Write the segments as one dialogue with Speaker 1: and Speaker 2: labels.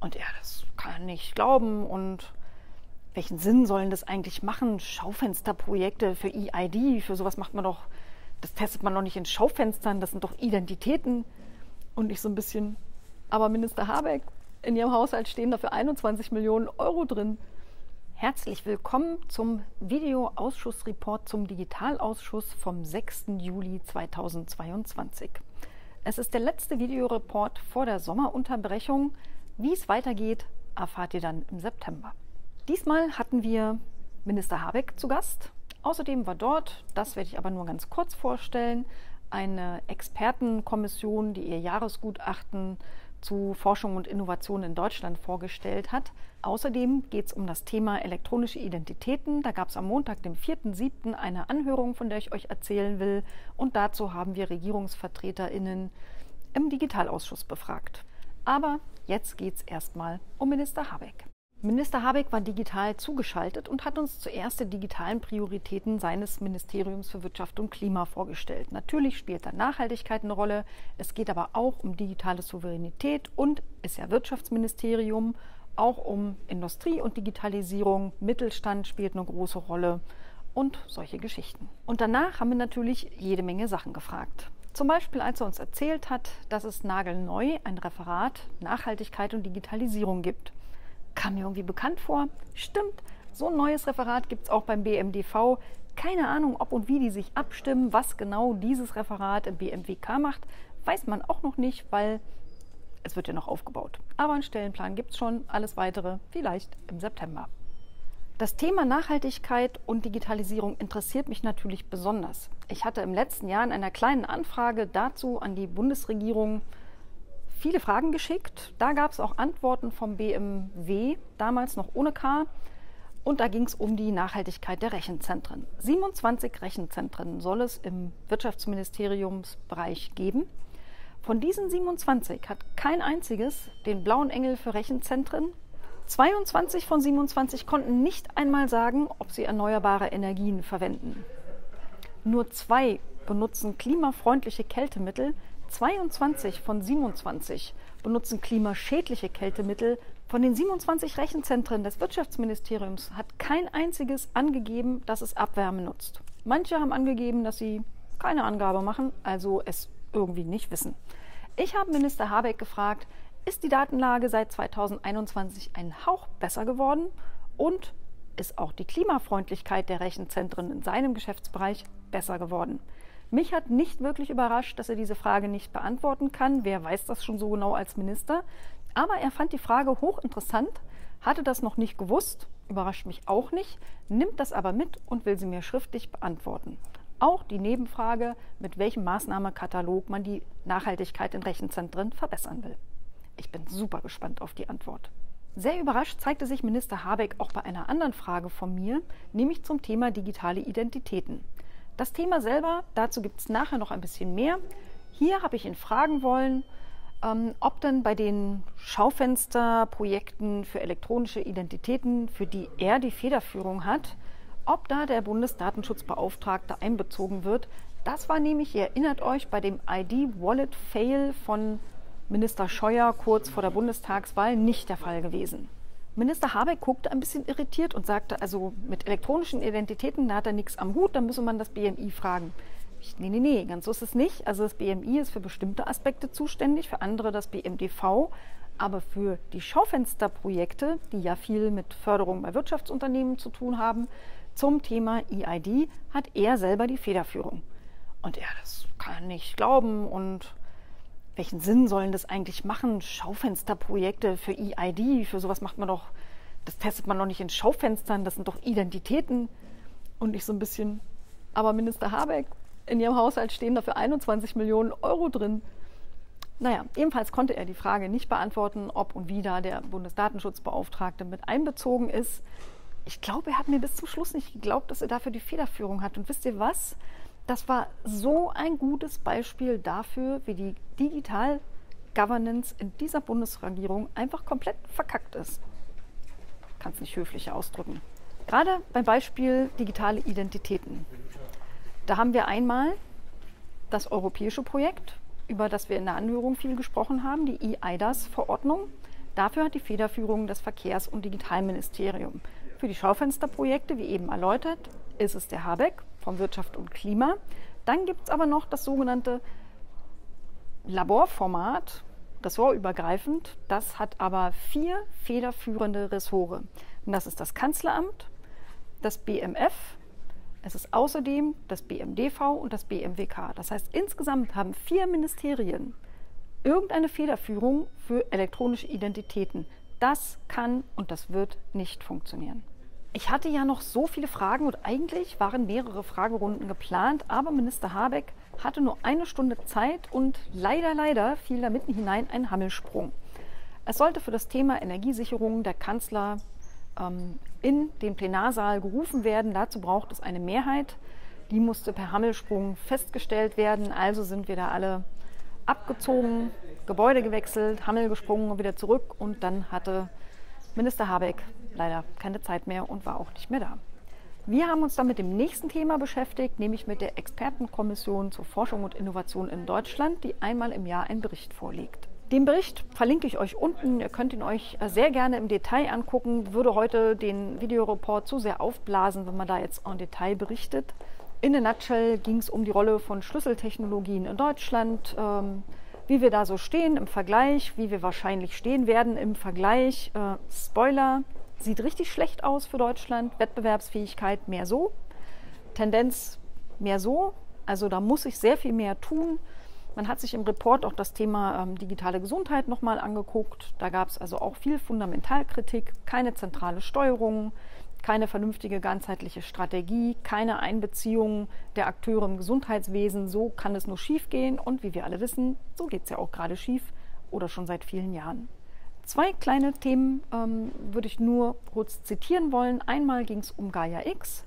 Speaker 1: Und er, das kann er nicht glauben. Und welchen Sinn sollen das eigentlich machen? Schaufensterprojekte für EID, für sowas macht man doch, das testet man doch nicht in Schaufenstern, das sind doch Identitäten. Und ich so ein bisschen, aber Minister Habeck, in Ihrem Haushalt stehen dafür 21 Millionen Euro drin. Herzlich willkommen zum Videoausschussreport zum Digitalausschuss vom 6. Juli 2022. Es ist der letzte Videoreport vor der Sommerunterbrechung. Wie es weitergeht, erfahrt ihr dann im September. Diesmal hatten wir Minister Habeck zu Gast. Außerdem war dort, das werde ich aber nur ganz kurz vorstellen, eine Expertenkommission, die ihr Jahresgutachten zu Forschung und Innovation in Deutschland vorgestellt hat. Außerdem geht es um das Thema elektronische Identitäten. Da gab es am Montag, dem 4.7. eine Anhörung, von der ich euch erzählen will. Und dazu haben wir RegierungsvertreterInnen im Digitalausschuss befragt. Aber jetzt geht es erstmal um Minister Habeck. Minister Habeck war digital zugeschaltet und hat uns zuerst die digitalen Prioritäten seines Ministeriums für Wirtschaft und Klima vorgestellt. Natürlich spielt da Nachhaltigkeit eine Rolle, es geht aber auch um digitale Souveränität und ist ja Wirtschaftsministerium, auch um Industrie und Digitalisierung, Mittelstand spielt eine große Rolle und solche Geschichten. Und danach haben wir natürlich jede Menge Sachen gefragt. Zum Beispiel, als er uns erzählt hat, dass es nagelneu ein Referat Nachhaltigkeit und Digitalisierung gibt. Kam mir irgendwie bekannt vor. Stimmt, so ein neues Referat gibt es auch beim BMDV. Keine Ahnung, ob und wie die sich abstimmen, was genau dieses Referat im BMWK macht, weiß man auch noch nicht, weil es wird ja noch aufgebaut. Aber einen Stellenplan gibt es schon, alles Weitere vielleicht im September. Das Thema Nachhaltigkeit und Digitalisierung interessiert mich natürlich besonders. Ich hatte im letzten Jahr in einer kleinen Anfrage dazu an die Bundesregierung viele Fragen geschickt. Da gab es auch Antworten vom BMW, damals noch ohne K. Und da ging es um die Nachhaltigkeit der Rechenzentren. 27 Rechenzentren soll es im Wirtschaftsministeriumsbereich geben. Von diesen 27 hat kein einziges den blauen Engel für Rechenzentren. 22 von 27 konnten nicht einmal sagen, ob sie erneuerbare Energien verwenden. Nur 2 benutzen klimafreundliche Kältemittel. 22 von 27 benutzen klimaschädliche Kältemittel. Von den 27 Rechenzentren des Wirtschaftsministeriums hat kein einziges angegeben, dass es Abwärme nutzt. Manche haben angegeben, dass sie keine Angabe machen, also es irgendwie nicht wissen. Ich habe Minister Habeck gefragt, ist die Datenlage seit 2021 ein Hauch besser geworden und ist auch die Klimafreundlichkeit der Rechenzentren in seinem Geschäftsbereich besser geworden? Mich hat nicht wirklich überrascht, dass er diese Frage nicht beantworten kann. Wer weiß das schon so genau als Minister? Aber er fand die Frage hochinteressant, hatte das noch nicht gewusst, überrascht mich auch nicht, nimmt das aber mit und will sie mir schriftlich beantworten. Auch die Nebenfrage, mit welchem Maßnahmenkatalog man die Nachhaltigkeit in Rechenzentren verbessern will. Ich bin super gespannt auf die Antwort. Sehr überrascht zeigte sich Minister Habeck auch bei einer anderen Frage von mir, nämlich zum Thema digitale Identitäten. Das Thema selber, dazu gibt es nachher noch ein bisschen mehr. Hier habe ich ihn fragen wollen, ob denn bei den Schaufensterprojekten für elektronische Identitäten, für die er die Federführung hat, ob da der Bundesdatenschutzbeauftragte einbezogen wird. Das war nämlich, ihr erinnert euch, bei dem ID-Wallet-Fail von Minister Scheuer kurz vor der Bundestagswahl nicht der Fall gewesen. Minister Habeck guckte ein bisschen irritiert und sagte, also mit elektronischen Identitäten, da hat er nichts am Hut, da müsse man das BMI fragen. Nee, ganz so ist es nicht. Also das BMI ist für bestimmte Aspekte zuständig, für andere das BMDV. Aber für die Schaufensterprojekte, die ja viel mit Förderung bei Wirtschaftsunternehmen zu tun haben, zum Thema EID hat er selber die Federführung. Und er, das kann er nicht glauben und welchen Sinn sollen das eigentlich machen? Schaufensterprojekte für EID, für sowas macht man doch, das testet man doch nicht in Schaufenstern, das sind doch Identitäten. Und ich so ein bisschen, aber Minister Habeck, in Ihrem Haushalt stehen dafür 21 Millionen Euro drin. Naja, ebenfalls konnte er die Frage nicht beantworten, ob und wie da der Bundesdatenschutzbeauftragte mit einbezogen ist. Ich glaube, er hat mir bis zum Schluss nicht geglaubt, dass er dafür die Federführung hat. Und wisst ihr was? Das war so ein gutes Beispiel dafür, wie die Digital Governance in dieser Bundesregierung einfach komplett verkackt ist. Kann es nicht höflicher ausdrücken. Gerade beim Beispiel digitale Identitäten. Da haben wir einmal das europäische Projekt, über das wir in der Anhörung viel gesprochen haben, die eIDAS-Verordnung. Dafür hat die Federführung das Verkehrs- und Digitalministerium. Für die Schaufensterprojekte, wie eben erläutert, ist es der Habeck vom Wirtschaft und Klima. Dann gibt es aber noch das sogenannte Laborformat, ressortübergreifend. Das hat aber 4 federführende Ressorts. Und das ist das Kanzleramt, das BMF, es ist außerdem das BMDV und das BMWK. Das heißt, insgesamt haben 4 Ministerien irgendeine Federführung für elektronische Identitäten. Das kann und das wird nicht funktionieren. Ich hatte ja noch so viele Fragen und eigentlich waren mehrere Fragerunden geplant, aber Minister Habeck hatte nur 1 Stunde Zeit und leider fiel da mitten hinein ein Hammelsprung. Es sollte für das Thema Energiesicherung der Kanzler in den Plenarsaal gerufen werden. Dazu braucht es eine Mehrheit. Die musste per Hammelsprung festgestellt werden. Also sind wir da alle abgezogen, Gebäude gewechselt, Hammel gesprungen und wieder zurück. Und dann hatte Minister Habeck leider keine Zeit mehr und war auch nicht mehr da. Wir haben uns dann mit dem nächsten Thema beschäftigt, nämlich mit der Expertenkommission zur Forschung und Innovation in Deutschland, die einmal im Jahr einen Bericht vorlegt. Den Bericht verlinke ich euch unten. Ihr könnt ihn euch sehr gerne im Detail angucken. Würde heute den Videoreport zu sehr aufblasen, wenn man da jetzt en Detail berichtet. In a nutshell ging es um die Rolle von Schlüsseltechnologien in Deutschland, wie wir da so stehen im Vergleich, wie wir wahrscheinlich stehen werden im Vergleich. Spoiler, sieht richtig schlecht aus für Deutschland. Wettbewerbsfähigkeit mehr so, Tendenz mehr so. Also da muss ich sehr viel mehr tun. Man hat sich im Report auch das Thema digitale Gesundheit nochmal angeguckt. Da gab es also auch viel Fundamentalkritik, keine zentrale Steuerung, keine vernünftige ganzheitliche Strategie, keine Einbeziehung der Akteure im Gesundheitswesen. So kann es nur schief gehen und wie wir alle wissen, so geht es ja auch gerade schief oder schon seit vielen Jahren. 2 kleine Themen würde ich nur kurz zitieren wollen. Einmal ging es um Gaia-X.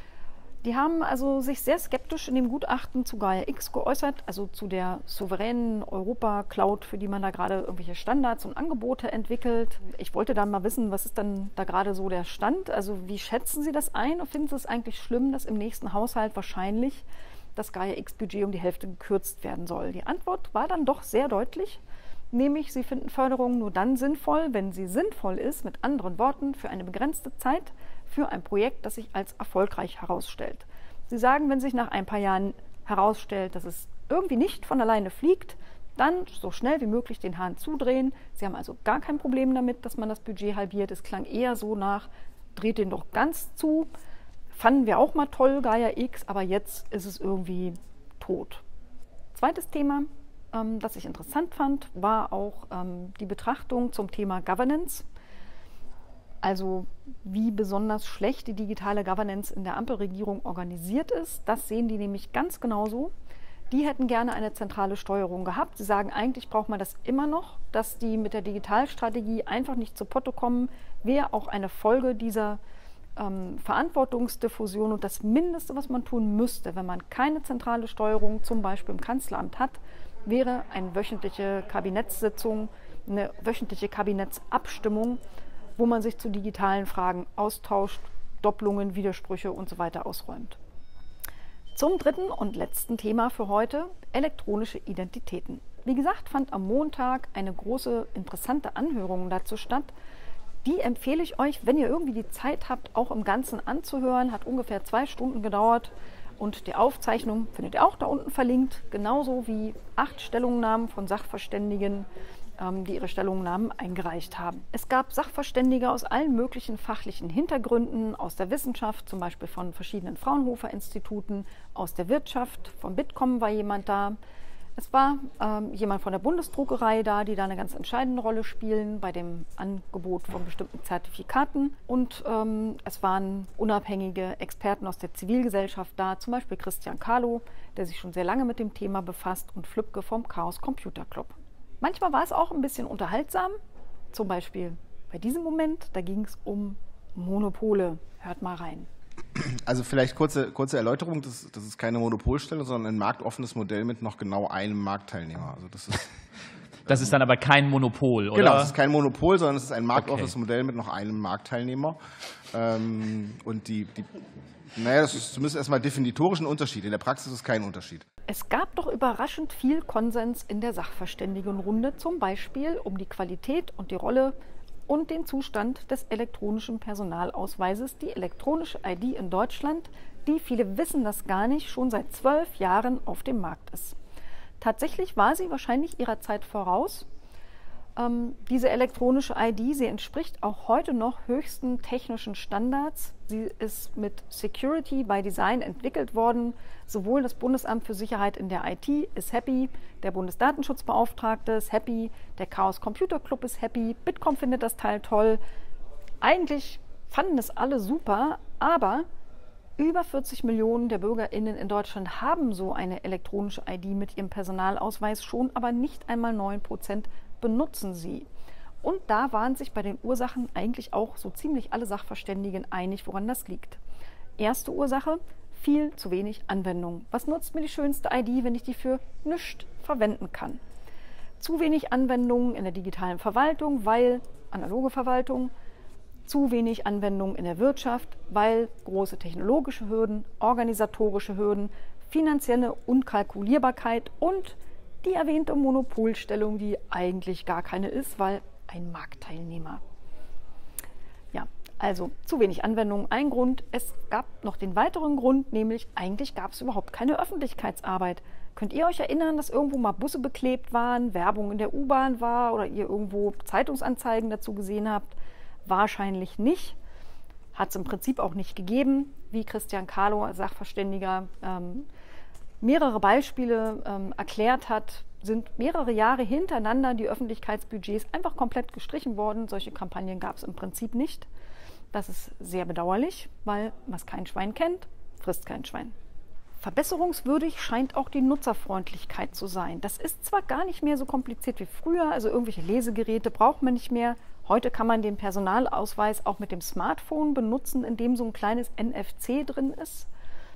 Speaker 1: Die haben also sich sehr skeptisch in dem Gutachten zu Gaia-X geäußert, also zu der souveränen Europa-Cloud, für die man da gerade irgendwelche Standards und Angebote entwickelt. Ich wollte dann mal wissen, was ist dann da gerade so der Stand? Also wie schätzen Sie das ein und finden Sie es eigentlich schlimm, dass im nächsten Haushalt wahrscheinlich das Gaia-X-Budget um die Hälfte gekürzt werden soll? Die Antwort war dann doch sehr deutlich, nämlich Sie finden Förderung nur dann sinnvoll, wenn sie sinnvoll ist, mit anderen Worten, für eine begrenzte Zeit, für ein Projekt, das sich als erfolgreich herausstellt. Sie sagen, wenn sich nach ein paar Jahren herausstellt, dass es irgendwie nicht von alleine fliegt, dann so schnell wie möglich den Hahn zudrehen. Sie haben also gar kein Problem damit, dass man das Budget halbiert. Es klang eher so nach, dreht den doch ganz zu. Fanden wir auch mal toll, Gaia-X, aber jetzt ist es irgendwie tot. Zweites Thema, das ich interessant fand, war auch die Betrachtung zum Thema Governance. Also wie besonders schlecht die digitale Governance in der Ampelregierung organisiert ist. Das sehen die nämlich ganz genauso. Die hätten gerne eine zentrale Steuerung gehabt. Sie sagen, eigentlich braucht man das immer noch, dass die mit der Digitalstrategie einfach nicht zu Potte kommen, wäre auch eine Folge dieser Verantwortungsdiffusion und das Mindeste, was man tun müsste, wenn man keine zentrale Steuerung zum Beispiel im Kanzleramt hat, wäre eine wöchentliche Kabinettssitzung, eine wöchentliche Kabinettsabstimmung, wo man sich zu digitalen Fragen austauscht, Doppelungen, Widersprüche und so weiter ausräumt. Zum dritten und letzten Thema für heute, elektronische Identitäten. Wie gesagt, fand am Montag eine große, interessante Anhörung dazu statt. Die empfehle ich euch, wenn ihr irgendwie die Zeit habt, auch im Ganzen anzuhören. Hat ungefähr 2 Stunden gedauert und die Aufzeichnung findet ihr auch da unten verlinkt. Genauso wie 8 Stellungnahmen von Sachverständigen, die ihre Stellungnahmen eingereicht haben. Es gab Sachverständige aus allen möglichen fachlichen Hintergründen, aus der Wissenschaft, zum Beispiel von verschiedenen Fraunhofer-Instituten, aus der Wirtschaft, von Bitkom war jemand da. Es war jemand von der Bundesdruckerei da, die da eine ganz entscheidende Rolle spielen bei dem Angebot von bestimmten Zertifikaten. Und es waren unabhängige Experten aus der Zivilgesellschaft da, zum Beispiel Christian Kahlo, der sich schon sehr lange mit dem Thema befasst, und Flübke vom Chaos Computer Club. Manchmal war es auch ein bisschen unterhaltsam, zum Beispiel bei diesem Moment, da ging es um Monopole. Hört mal rein.
Speaker 2: Also vielleicht kurze Erläuterung, das ist keine Monopolstellung, sondern ein marktoffenes Modell mit noch genau einem Marktteilnehmer. Also
Speaker 3: das ist dann aber kein Monopol, oder?
Speaker 2: Genau, es ist kein Monopol, sondern es ist ein marktoffenes Modell mit noch einem Marktteilnehmer. Und naja, das ist zumindest erstmal definitorisch ein Unterschied. In der Praxis ist es kein Unterschied.
Speaker 1: Es gab doch überraschend viel Konsens in der Sachverständigenrunde, zum Beispiel um die Qualität und die Rolle und den Zustand des elektronischen Personalausweises, die elektronische ID in Deutschland, die, viele wissen das gar nicht, schon seit 12 Jahren auf dem Markt ist. Tatsächlich war sie wahrscheinlich ihrer Zeit voraus. Diese elektronische ID, sie entspricht auch heute noch höchsten technischen Standards. Sie ist mit Security by Design entwickelt worden. Sowohl das Bundesamt für Sicherheit in der IT ist happy, der Bundesdatenschutzbeauftragte ist happy, der Chaos Computer Club ist happy, Bitkom findet das Teil toll. Eigentlich fanden es alle super, aber über 40 Millionen der BürgerInnen in Deutschland haben so eine elektronische ID mit ihrem Personalausweis schon, aber nicht einmal 9% benutzen sie. Und da waren sich bei den Ursachen eigentlich auch so ziemlich alle Sachverständigen einig, woran das liegt. Erste Ursache: viel zu wenig Anwendung. Was nutzt mir die schönste ID, wenn ich die für nichts verwenden kann? Zu wenig Anwendungen in der digitalen Verwaltung, weil analoge Verwaltung. Zu wenig Anwendungen in der Wirtschaft, weil große technologische Hürden, organisatorische Hürden, finanzielle Unkalkulierbarkeit und die erwähnte Monopolstellung, die eigentlich gar keine ist, weil ein Marktteilnehmer. Ja, also zu wenig Anwendungen, ein Grund. Es gab noch den weiteren Grund, nämlich eigentlich gab es überhaupt keine Öffentlichkeitsarbeit. Könnt ihr euch erinnern, dass irgendwo mal Busse beklebt waren, Werbung in der U-Bahn war oder ihr irgendwo Zeitungsanzeigen dazu gesehen habt? Wahrscheinlich nicht. Hat es im Prinzip auch nicht gegeben, wie Christian Kahlo als Sachverständiger mehrere Beispiele erklärt hat, sind mehrere Jahre hintereinander die Öffentlichkeitsbudgets einfach komplett gestrichen worden. Solche Kampagnen gab es im Prinzip nicht. Das ist sehr bedauerlich, weil was kein Schwein kennt, frisst kein Schwein. Verbesserungswürdig scheint auch die Nutzerfreundlichkeit zu sein. Das ist zwar gar nicht mehr so kompliziert wie früher, also irgendwelche Lesegeräte braucht man nicht mehr. Heute kann man den Personalausweis auch mit dem Smartphone benutzen, in dem so ein kleines NFC drin ist.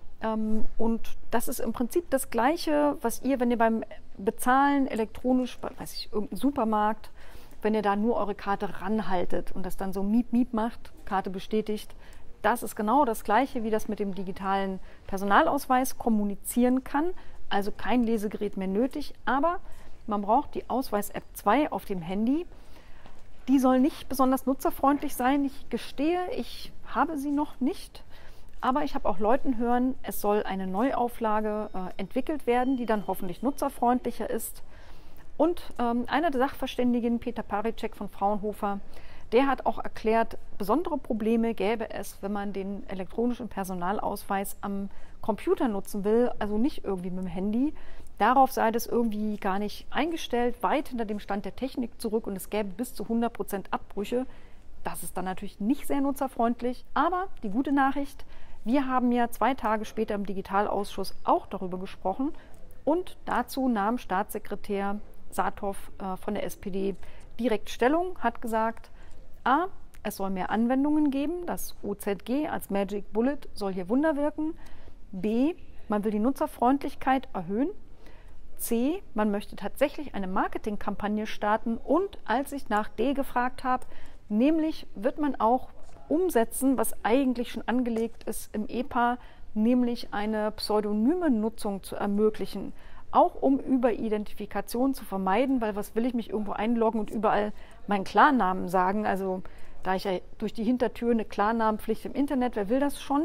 Speaker 1: Und das ist im Prinzip das Gleiche, was ihr, wenn ihr beim Bezahlen elektronisch, weiß ich, irgendein Supermarkt, wenn ihr da nur eure Karte ranhaltet und das dann so Miep, Miep macht, Karte bestätigt, das ist genau das Gleiche, wie das mit dem digitalen Personalausweis kommunizieren kann. Also kein Lesegerät mehr nötig, aber man braucht die Ausweis-App 2 auf dem Handy. Die soll nicht besonders nutzerfreundlich sein. Ich gestehe, ich habe sie noch nicht. Aber ich habe auch Leuten hören, es soll eine Neuauflage entwickelt werden, die dann hoffentlich nutzerfreundlicher ist. Und einer der Sachverständigen, Peter Paricek von Fraunhofer, der hat auch erklärt, besondere Probleme gäbe es, wenn man den elektronischen Personalausweis am Computer nutzen will, also nicht irgendwie mit dem Handy. Darauf sei das irgendwie gar nicht eingestellt, weit hinter dem Stand der Technik zurück und es gäbe bis zu 100% Abbrüche. Das ist dann natürlich nicht sehr nutzerfreundlich, aber die gute Nachricht: Wir haben ja 2 Tage später im Digitalausschuss auch darüber gesprochen und dazu nahm Staatssekretär Saathoff von der SPD direkt Stellung, hat gesagt, a, es soll mehr Anwendungen geben, das OZG als Magic Bullet soll hier Wunder wirken, b, man will die Nutzerfreundlichkeit erhöhen, c, man möchte tatsächlich eine Marketingkampagne starten und als ich nach d gefragt habe, nämlich wird man auch umsetzen, was eigentlich schon angelegt ist im EPA, nämlich eine pseudonyme Nutzung zu ermöglichen, auch um Überidentifikation zu vermeiden, weil was will ich mich irgendwo einloggen und überall meinen Klarnamen sagen, also da ich ja durch die Hintertür eine Klarnamenpflicht im Internet, wer will das schon?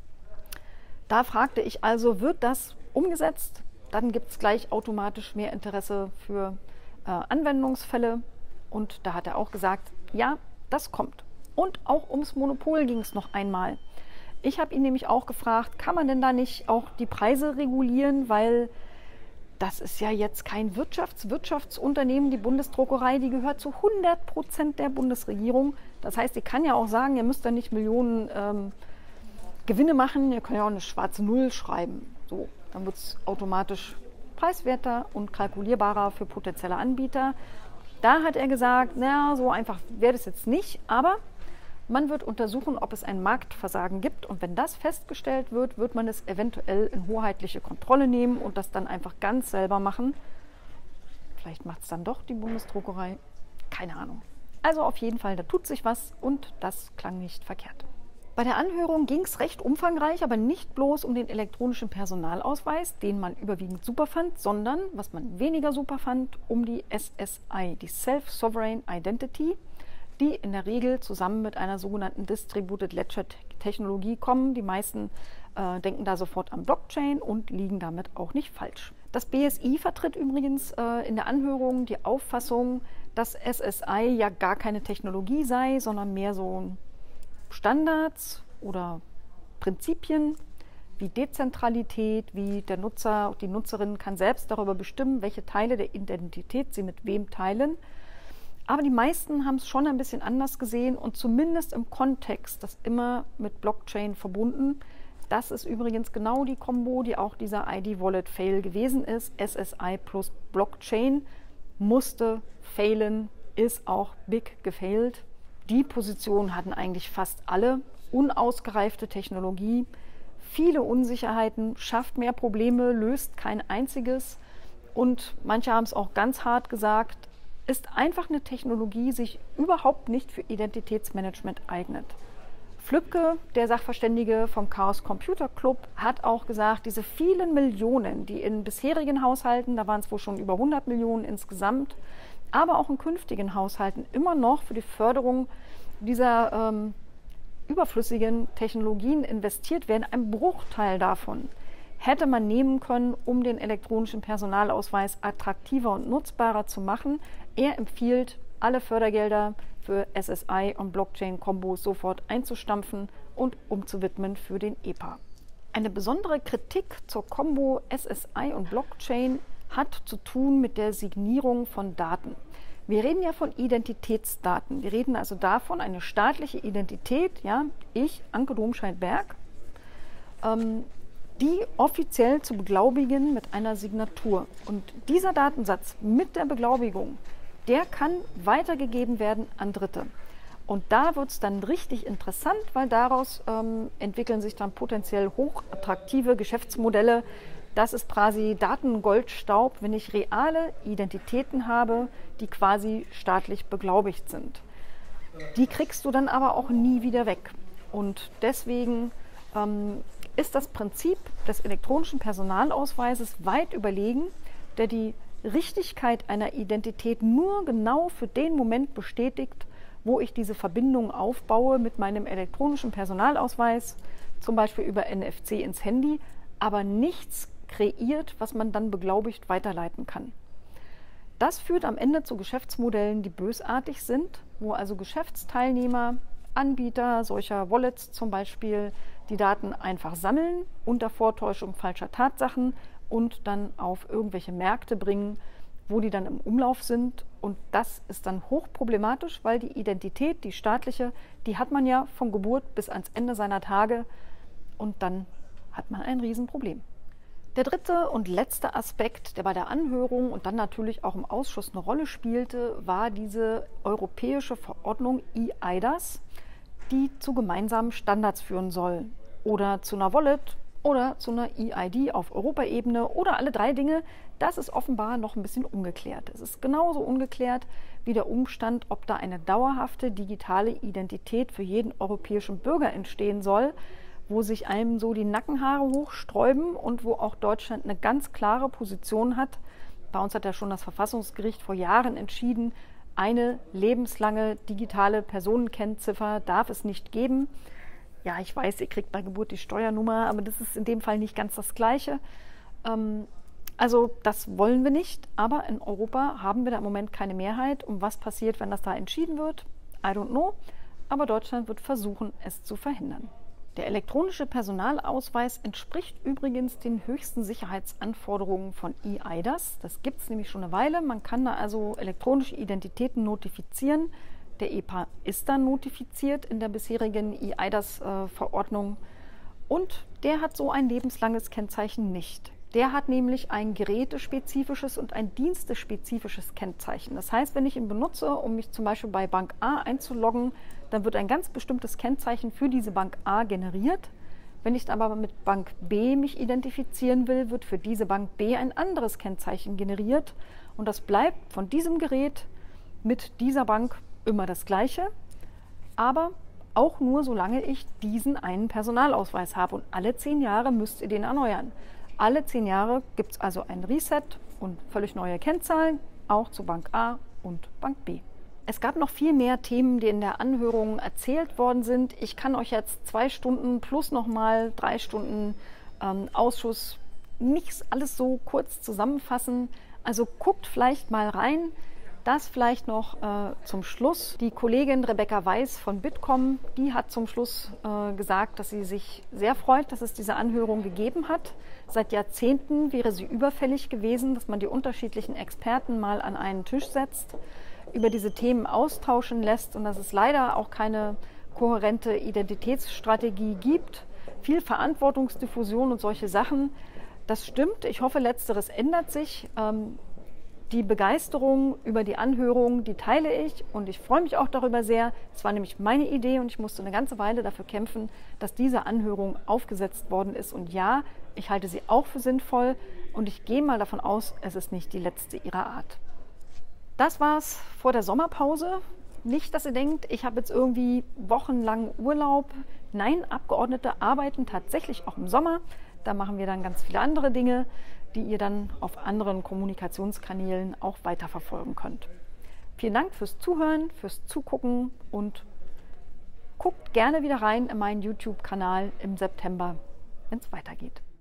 Speaker 1: Da fragte ich also, wird das umgesetzt? Dann gibt es gleich automatisch mehr Interesse für Anwendungsfälle und da hat er auch gesagt, ja, das kommt. Und auch ums Monopol ging es noch einmal. Ich habe ihn nämlich auch gefragt, kann man denn da nicht auch die Preise regulieren, weil das ist ja jetzt kein Wirtschaftsunternehmen, die Bundesdruckerei, die gehört zu 100% der Bundesregierung. Das heißt, die kann ja auch sagen, ihr müsst da nicht Millionen Gewinne machen, ihr könnt ja auch eine schwarze Null schreiben. So, dann wird es automatisch preiswerter und kalkulierbarer für potenzielle Anbieter. Da hat er gesagt, naja, so einfach wäre das jetzt nicht, aber man wird untersuchen, ob es ein Marktversagen gibt und wenn das festgestellt wird, wird man es eventuell in hoheitliche Kontrolle nehmen und das dann einfach ganz selber machen. Vielleicht macht es dann doch die Bundesdruckerei, keine Ahnung. Also auf jeden Fall, da tut sich was und das klang nicht verkehrt. Bei der Anhörung ging es recht umfangreich, aber nicht bloß um den elektronischen Personalausweis, den man überwiegend super fand, sondern, was man weniger super fand, um die SSI, die Self-Sovereign Identity, die in der Regel zusammen mit einer sogenannten Distributed Ledger Technologie kommen. Die meisten denken da sofort an Blockchain und liegen damit auch nicht falsch. Das BSI vertritt übrigens in der Anhörung die Auffassung, dass SSI ja gar keine Technologie sei, sondern mehr so Standards oder Prinzipien wie Dezentralität, wie der Nutzer, die Nutzerin kann selbst darüber bestimmen, welche Teile der Identität sie mit wem teilen. Aber die meisten haben es schon ein bisschen anders gesehen und zumindest im Kontext das immer mit Blockchain verbunden. Das ist übrigens genau die Kombo, die auch dieser ID-Wallet-Fail gewesen ist. SSI plus Blockchain musste failen, ist auch big gefailt. Die Position hatten eigentlich fast alle. Unausgereifte Technologie, viele Unsicherheiten, schafft mehr Probleme, löst kein einziges. Und manche haben es auch ganz hart gesagt, ist einfach eine Technologie, die sich überhaupt nicht für Identitätsmanagement eignet. Flübke, der Sachverständige vom Chaos Computer Club, hat auch gesagt, diese vielen Millionen, die in bisherigen Haushalten, da waren es wohl schon über 100 Millionen insgesamt, aber auch in künftigen Haushalten immer noch für die Förderung dieser überflüssigen Technologien investiert werden. Ein Bruchteil davon hätte man nehmen können, um den elektronischen Personalausweis attraktiver und nutzbarer zu machen. Er empfiehlt, alle Fördergelder für SSI und Blockchain-Kombos sofort einzustampfen und umzuwidmen für den EPA. Eine besondere Kritik zur Kombo SSI und Blockchain hat zu tun mit der Signierung von Daten. Wir reden ja von Identitätsdaten. Wir reden also davon, eine staatliche Identität, ja, ich, Anke Domscheit-Berg, die offiziell zu beglaubigen mit einer Signatur. Und dieser Datensatz mit der Beglaubigung, der kann weitergegeben werden an Dritte. Und da wird es dann richtig interessant, weil daraus entwickeln sich dann potenziell hochattraktive Geschäftsmodelle. Das ist quasi Datengoldstaub, wenn ich reale Identitäten habe, die quasi staatlich beglaubigt sind. Die kriegst du dann aber auch nie wieder weg. Und deswegen ist das Prinzip des elektronischen Personalausweises weit überlegen, der die Richtigkeit einer Identität nur genau für den Moment bestätigt, wo ich diese Verbindung aufbaue mit meinem elektronischen Personalausweis, zum Beispiel über NFC ins Handy, aber nichts kreiert, was man dann beglaubigt weiterleiten kann. Das führt am Ende zu Geschäftsmodellen, die bösartig sind, wo also Geschäftsteilnehmer, Anbieter solcher Wallets zum Beispiel die Daten einfach sammeln unter Vortäuschung falscher Tatsachen und dann auf irgendwelche Märkte bringen, wo die dann im Umlauf sind. Und das ist dann hochproblematisch, weil die Identität, die staatliche, die hat man ja von Geburt bis ans Ende seiner Tage und dann hat man ein Riesenproblem. Der dritte und letzte Aspekt, der bei der Anhörung und dann natürlich auch im Ausschuss eine Rolle spielte, war diese europäische Verordnung eIDAS, die zu gemeinsamen Standards führen soll oder zu einer Wallet oder zu einer eID auf Europaebene oder alle drei Dinge. Das ist offenbar noch ein bisschen ungeklärt. Es ist genauso ungeklärt wie der Umstand, ob da eine dauerhafte digitale Identität für jeden europäischen Bürger entstehen soll, wo sich einem so die Nackenhaare hochsträuben und wo auch Deutschland eine ganz klare Position hat. Bei uns hat ja schon das Verfassungsgericht vor Jahren entschieden, eine lebenslange digitale Personenkennziffer darf es nicht geben. Ja, ich weiß, ihr kriegt bei Geburt die Steuernummer, aber das ist in dem Fall nicht ganz das Gleiche. Also das wollen wir nicht, aber in Europa haben wir da im Moment keine Mehrheit. Und was passiert, wenn das da entschieden wird? I don't know. Aber Deutschland wird versuchen, es zu verhindern. Der elektronische Personalausweis entspricht übrigens den höchsten Sicherheitsanforderungen von eIDAS. Das gibt es nämlich schon eine Weile. Man kann da also elektronische Identitäten notifizieren. Der EPA ist dann notifiziert in der bisherigen eIDAS-Verordnung. Und der hat so ein lebenslanges Kennzeichen nicht. Der hat nämlich ein gerätespezifisches und ein dienstespezifisches Kennzeichen. Das heißt, wenn ich ihn benutze, um mich zum Beispiel bei Bank A einzuloggen, dann wird ein ganz bestimmtes Kennzeichen für diese Bank A generiert. Wenn ich aber mit Bank B mich identifizieren will, wird für diese Bank B ein anderes Kennzeichen generiert. Und das bleibt von diesem Gerät mit dieser Bank immer das Gleiche. Aber Auch nur, solange ich diesen einen Personalausweis habe. Und alle 10 Jahre müsst ihr den erneuern. Alle 10 Jahre gibt es also ein Reset und völlig neue Kennzahlen, auch zu Bank A und Bank B. Es gab noch viel mehr Themen, die in der Anhörung erzählt worden sind. Ich kann euch jetzt 2 Stunden plus nochmal 3 Stunden Ausschuss nicht alles so kurz zusammenfassen. Also guckt vielleicht mal rein. Das vielleicht noch zum Schluss. Die Kollegin Rebecca Weiß von Bitkom, die hat zum Schluss gesagt, dass sie sich sehr freut, dass es diese Anhörung gegeben hat. Seit Jahrzehnten wäre sie überfällig gewesen, dass man die unterschiedlichen Experten mal an einen Tisch setzt, über diese Themen austauschen lässt und dass es leider auch keine kohärente Identitätsstrategie gibt. Viel Verantwortungsdiffusion und solche Sachen. Das stimmt. Ich hoffe, Letzteres ändert sich. Die Begeisterung über die Anhörung, die teile ich und ich freue mich auch darüber sehr. Es war nämlich meine Idee und ich musste eine ganze Weile dafür kämpfen, dass diese Anhörung aufgesetzt worden ist. Und ja, ich halte sie auch für sinnvoll und ich gehe mal davon aus, es ist nicht die letzte ihrer Art. Das war's vor der Sommerpause. Nicht, dass ihr denkt, ich habe jetzt irgendwie wochenlang Urlaub. Nein, Abgeordnete arbeiten tatsächlich auch im Sommer. Da machen wir dann ganz viele andere Dinge, die ihr dann auf anderen Kommunikationskanälen auch weiterverfolgen könnt. Vielen Dank fürs Zuhören, fürs Zugucken und guckt gerne wieder rein in meinen YouTube-Kanal im September, wenn es weitergeht.